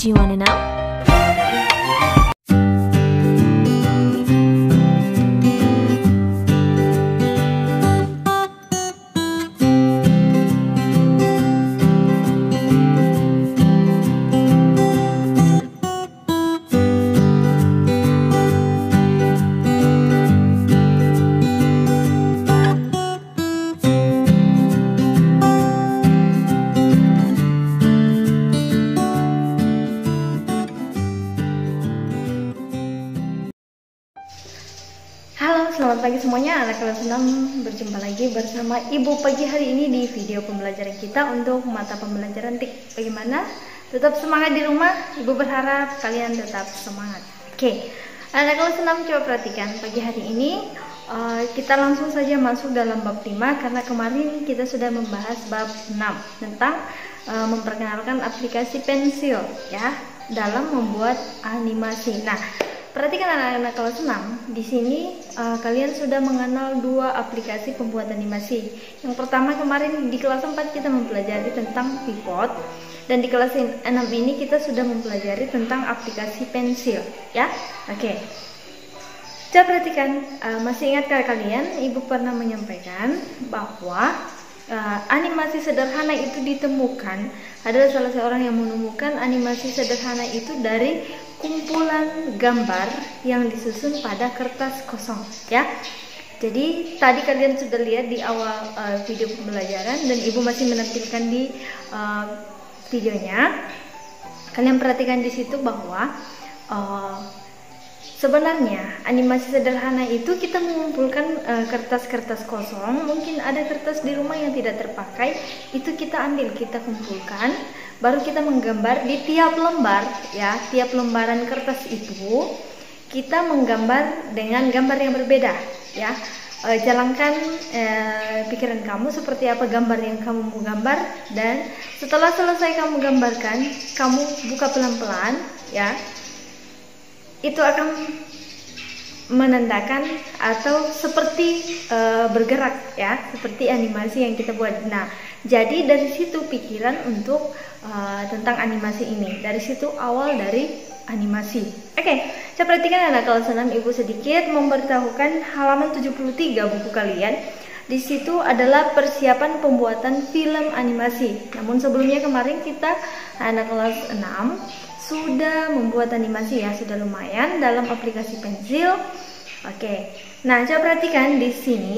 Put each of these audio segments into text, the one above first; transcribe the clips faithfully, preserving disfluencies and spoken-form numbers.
Do you wanna know? Selamat pagi semuanya, anak kelas enam, berjumpa lagi bersama Ibu pagi hari ini di video pembelajaran kita untuk mata pembelajaran T I K. Bagaimana? Tetap semangat di rumah? Ibu berharap kalian tetap semangat. Oke, anak kelas enam, coba perhatikan pagi hari ini uh, kita langsung saja masuk dalam bab lima, karena kemarin kita sudah membahas bab enam tentang uh, memperkenalkan aplikasi pensil ya dalam membuat animasi. Nah, perhatikan anak-anak kelas enam, di sini uh, kalian sudah mengenal dua aplikasi pembuat animasi. Yang pertama kemarin di kelas empat kita mempelajari tentang pivot, dan di kelas enam ini kita sudah mempelajari tentang aplikasi pensil ya. Oke. Coba perhatikan, uh, masih ingatkah kalian Ibu pernah menyampaikan bahwa uh, animasi sederhana itu ditemukan, adalah salah seorang yang menemukan animasi sederhana itu dari kumpulan gambar yang disusun pada kertas kosong ya. Jadi tadi kalian sudah lihat di awal uh, video pembelajaran, dan Ibu masih menampilkan di uh, videonya. Kalian perhatikan di situ bahwa uh, sebenarnya animasi sederhana itu kita mengumpulkan kertas-kertas uh, kosong. Mungkin ada kertas di rumah yang tidak terpakai, itu kita ambil, kita kumpulkan, baru kita menggambar di tiap lembar ya. Tiap lembaran kertas itu kita menggambar dengan gambar yang berbeda ya. E, jalankan e, pikiran kamu seperti apa gambar yang kamu mau gambar, dan setelah selesai kamu gambarkan, kamu buka pelan-pelan ya. Itu akan menandakan atau seperti e, bergerak ya, seperti animasi yang kita buat. Nah, jadi dari situ pikiran untuk uh, tentang animasi ini, dari situ awal dari animasi. Oke, saya perhatikan anak kelas enam, Ibu sedikit memberitahukan halaman tujuh puluh tiga buku kalian. Di situ adalah persiapan pembuatan film animasi. Namun sebelumnya kemarin kita anak kelas enam sudah membuat animasi ya, sudah lumayan dalam aplikasi pensil. Oke. Nah, coba perhatikan di sini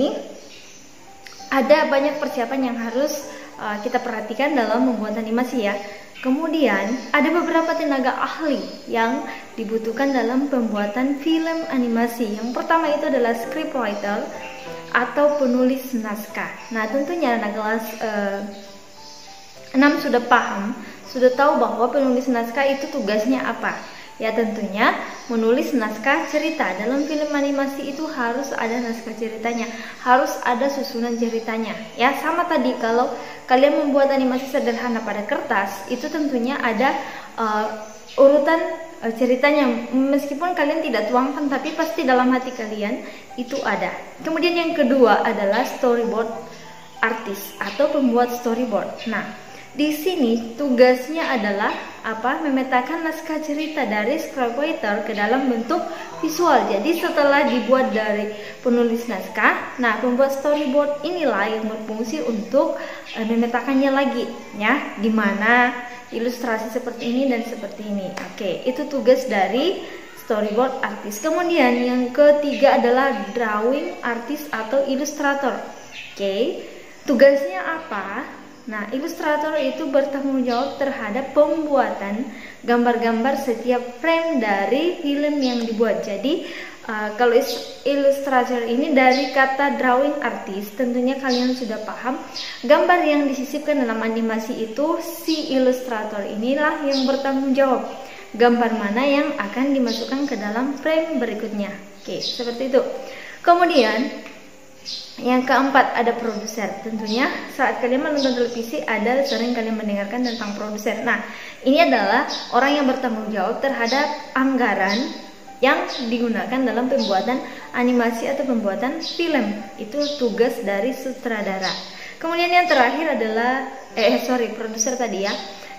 ada banyak persiapan yang harus uh, kita perhatikan dalam membuat animasi ya. Kemudian ada beberapa tenaga ahli yang dibutuhkan dalam pembuatan film animasi. Yang pertama itu adalah scriptwriter atau penulis naskah. Nah, tentunya anak kelas uh, enam sudah paham, sudah tahu bahwa penulis naskah itu tugasnya apa. Ya, tentunya menulis naskah cerita. Dalam film animasi itu harus ada naskah ceritanya, harus ada susunan ceritanya. Ya, sama tadi kalau kalian membuat animasi sederhana pada kertas, itu tentunya ada uh, urutan uh, ceritanya. Meskipun kalian tidak tuangkan, tapi pasti dalam hati kalian itu ada. Kemudian yang kedua adalah storyboard artist atau pembuat storyboard. Nah, di sini tugasnya adalah apa? Memetakan naskah cerita dari scriptwriter ke dalam bentuk visual. Jadi setelah dibuat dari penulis naskah, nah pembuat storyboard inilah yang berfungsi untuk uh, memetakannya lagi ya, dimana ilustrasi seperti ini dan seperti ini. Oke, itu tugas dari storyboard artist. Kemudian yang ketiga adalah drawing artist atau ilustrator. Oke, tugasnya apa? Nah, ilustrator itu bertanggung jawab terhadap pembuatan gambar-gambar setiap frame dari film yang dibuat. Jadi, uh, kalau ilustrator ini dari kata drawing artist, tentunya kalian sudah paham. Gambar yang disisipkan dalam animasi itu, si ilustrator inilah yang bertanggung jawab. Gambar mana yang akan dimasukkan ke dalam frame berikutnya. Oke, seperti itu. Kemudian, yang keempat ada produser. Tentunya saat kalian menonton televisi ada sering kalian mendengarkan tentang produser. Nah, ini adalah orang yang bertanggung jawab terhadap anggaran yang digunakan dalam pembuatan animasi atau pembuatan film. Itu tugas dari sutradara. Kemudian yang terakhir adalah eh sorry produser tadi ya.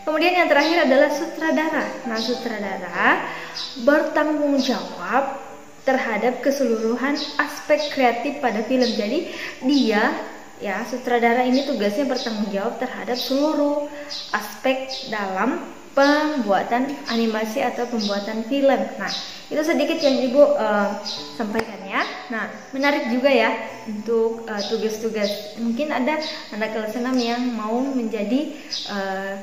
Kemudian yang terakhir adalah sutradara. Nah, sutradara bertanggung jawab terhadap keseluruhan aspek kreatif pada film. Jadi dia, ya, sutradara ini tugasnya bertanggung jawab terhadap seluruh aspek dalam pembuatan animasi atau pembuatan film. Nah, itu sedikit yang Ibu uh, sampaikan ya. Nah, menarik juga ya untuk uh, tugas-tugas. Mungkin ada anak kelas enam yang mau menjadi uh,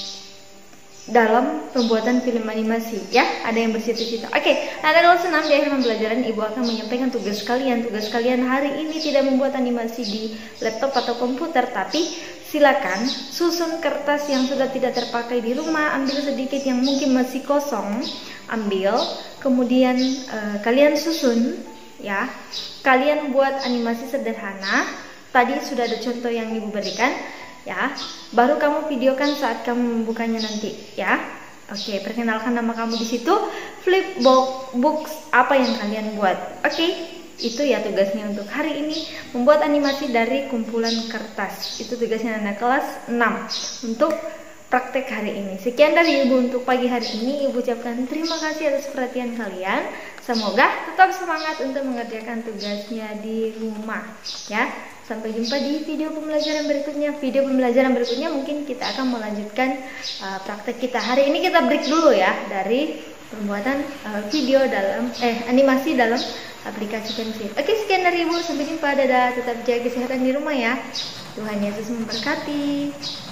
dalam pembuatan film animasi ya, ada yang bercita-cita. Oke, nah anak kelas enam di akhir pembelajaran Ibu akan menyampaikan tugas kalian. Tugas kalian hari ini tidak membuat animasi di laptop atau komputer, tapi silakan susun kertas yang sudah tidak terpakai di rumah, ambil sedikit yang mungkin masih kosong, ambil, kemudian eh, kalian susun ya. Kalian buat animasi sederhana. Tadi sudah ada contoh yang Ibu berikan ya. Baru kamu videokan saat kamu membukanya nanti ya. Oke, perkenalkan nama kamu di situ, flipbook books apa yang kalian buat. Oke. Itu ya tugasnya untuk hari ini, membuat animasi dari kumpulan kertas. Itu tugasnya anak kelas enam untuk praktek hari ini. Sekian dari Ibu untuk pagi hari ini. Ibu ucapkan terima kasih atas perhatian kalian. Semoga tetap semangat untuk mengerjakan tugasnya di rumah ya. Sampai jumpa di video pembelajaran berikutnya. Video pembelajaran berikutnya mungkin kita akan melanjutkan uh, praktek kita. Hari ini kita break dulu ya dari pembuatan uh, video dalam eh animasi dalam aplikasi pensil. Oke, sekian dari Ibu. Sampai jumpa. Dadah. Tetap jaga kesehatan di rumah ya. Tuhan Yesus memberkati.